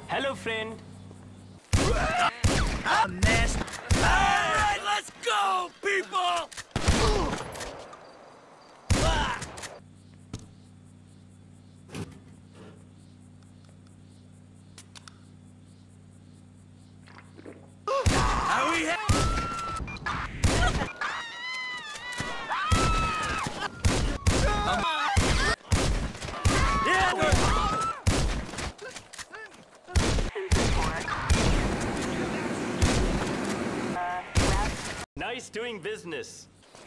Hello, friend. I'm nasty. Alright, let's go, people! Are we Nice doing business.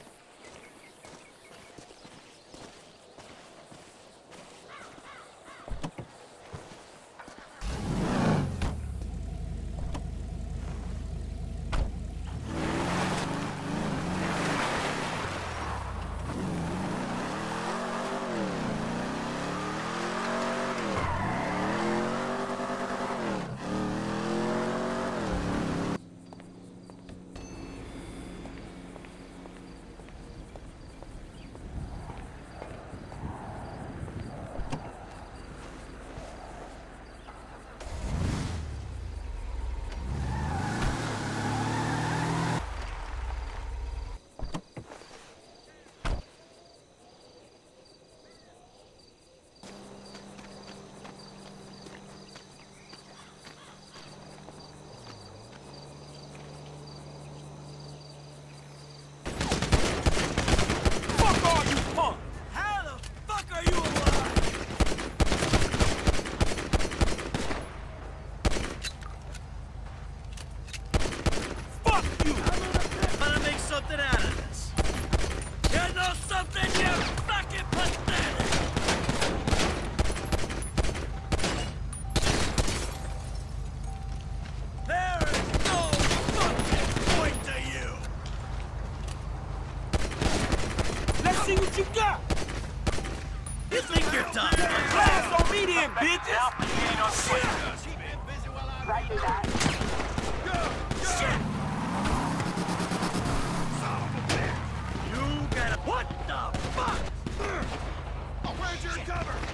something out of this? You know something, you fucking pathetic! There is no fucking point to you! Let's see what you got! You think you're tough? Blast on me then, bitches! Shit! Roger that. Shit! What the fuck? I'll raise your cover!